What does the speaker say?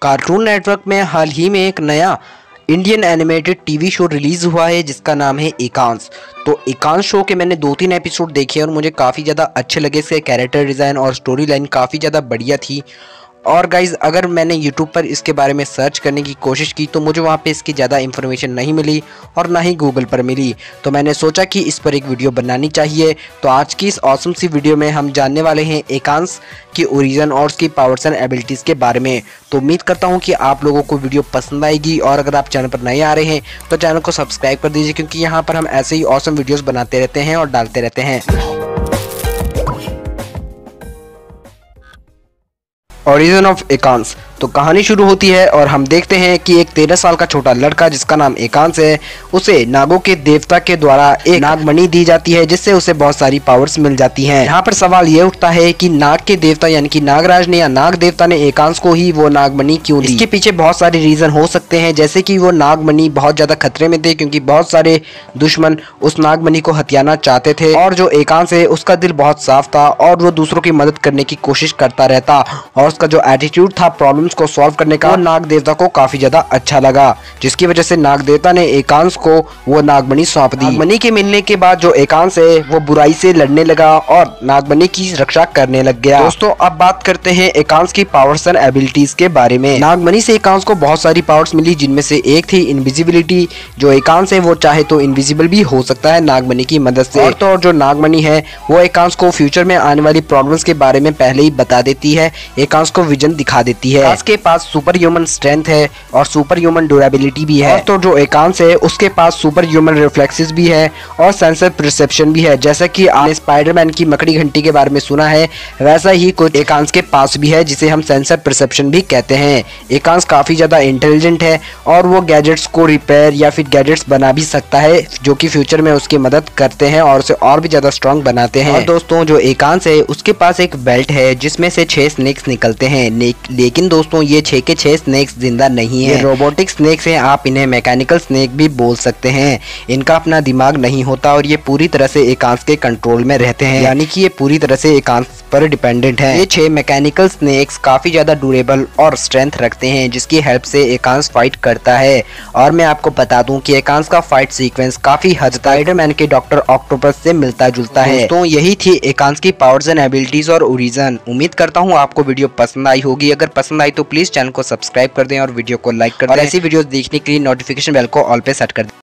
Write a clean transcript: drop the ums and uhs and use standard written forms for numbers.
Cartoon network में हाल ही में एक नया Indian animated TV show release हुआ है जिसका नाम है एकांश। तो एकांश शो के मैंने 2-3 एपिसोड देखे और मुझे काफ़ी ज़्यादा अच्छे लगे। इसके कैरेक्टर डिज़ाइन और स्टोरी लाइन काफ़ी ज़्यादा बढ़िया थी। और गाइज़, अगर मैंने यूट्यूब पर इसके बारे में सर्च करने की कोशिश की तो मुझे वहाँ पे इसकी ज़्यादा इन्फॉर्मेशन नहीं मिली और ना ही गूगल पर मिली। तो मैंने सोचा कि इस पर एक वीडियो बनानी चाहिए। तो आज की इस ऑसम सी वीडियो में हम जानने वाले हैं एकांश की ओरिजिन और उसकी पावर्स एंड एबिलिटीज़ के बारे में। तो उम्मीद करता हूँ कि आप लोगों को वीडियो पसंद आएगी और अगर आप चैनल पर नए आ रहे हैं तो चैनल को सब्सक्राइब कर दीजिए, क्योंकि यहाँ पर हम ऐसे ही ऑसम वीडियोज़ बनाते रहते हैं और डालते रहते हैं। Origin of Ekansh. तो कहानी शुरू होती है और हम देखते हैं कि एक 13 साल का छोटा लड़का जिसका नाम एकांश है, उसे नागों के देवता के द्वारा एक नागमणि दी जाती है जिससे उसे बहुत सारी पावर्स मिल जाती हैं। यहाँ पर सवाल ये उठता है कि नाग के देवता यानी कि नागराज ने या नाग देवता ने एकांश को ही वो नागमणि क्यों दी। इसके पीछे बहुत सारे रीजन हो सकते हैं, जैसे कि वो नागमणि बहुत ज्यादा खतरे में थे क्योंकि बहुत सारे दुश्मन उस नागमणि को हथियाना चाहते थे। और जो एकांश है उसका दिल बहुत साफ था और वो दूसरों की मदद करने की कोशिश करता रहता और उसका जो एटीट्यूड था प्रॉब्लम्स को सॉल्व करने का, वो नाग देवता को काफी ज्यादा अच्छा लगा, जिसकी वजह से नाग देवता ने एकांश को वो नागमणि सौंप दी। नागमणि के मिलने के बाद जो एकांश है वो बुराई से लड़ने लगा और नागमणि की रक्षा करने लग गया। दोस्तों, अब बात करते हैं एकांश की पावर्स एंड एबिलिटीज के बारे में। नागमणि से एकांश को बहुत सारी पावर्स मिली, जिनमें से एक थी इनविजिबिलिटी। जो एकांश है वो चाहे तो इनविजिबल भी हो सकता है नागमणि की मदद से। और तो और जो नागमणि है वो एकांश को फ्यूचर में आने वाली प्रॉब्लम्स के बारे में पहले ही बता देती है, एकांश को विजन दिखा देती है। एकांश के पास सुपर ह्यूमन स्ट्रेंथ है और सुपर ह्यूमन ड्यूरेबिलिटी भी है। और तो जो एकांश है उसके पास सुपर ह्यूमन रिफ्लेक्सेस भी है और सेंसर परसेप्शन भी है। जैसा कि आपने स्पाइडरमैन की मकड़ी घंटी के बारे में सुना है, वैसा ही कुछ एकांश के पास भी है जिसे हम सेंसर परसेप्शन भी कहते हैं। एकांश काफी ज्यादा इंटेलिजेंट है और वो गैजेट्स को रिपेयर या फिर गैजेट्स बना भी सकता है, जो कि फ्यूचर में उसकी मदद करते हैं और उसे और भी ज्यादा स्ट्रॉन्ग बनाते हैं। और दोस्तों, जो एकांश है उसके पास एक बेल्ट है जिसमें से 6 स्नेक्स निकलते हैं। लेकिन दोस्तों, ये 6 के 6 स्नेक्स जिंदा नहीं है, ये रोबोटिक स्नेक्स हैं। आप इन्हें मैकेनिकल स्नेक भी बोल सकते हैं। इनका अपना दिमाग नहीं होता और ये पूरी तरह से एकांश के कंट्रोल में रहते हैं, यानी कि ये पूरी तरह से एकांश पर डिपेंडेंट है। ये 6 मैकेनिकल स्नेक्स काफी ज्यादा ड्यूरेबल और स्ट्रेंथ रखते हैं, जिसकी हेल्प से एकांश फाइट करता है। और मैं आपको बता दूं कि एकांश का फाइट सीक्वेंस काफी हद तक स्पाइडरमैन के डॉक्टर ऑक्टोपस से मिलता जुलता है। तो यही थी एकांश की पावर्स एंड एबिलिटीज और ओरिजिन। उम्मीद करता हूँ आपको वीडियो पसंद आई होगी। अगर पसंद आई तो प्लीज चैनल को सब्सक्राइब कर दें और वीडियो को लाइक कर दें। और ऐसी वीडियोस देखने के लिए नोटिफिकेशन बेल को ऑल पे सेट कर दें।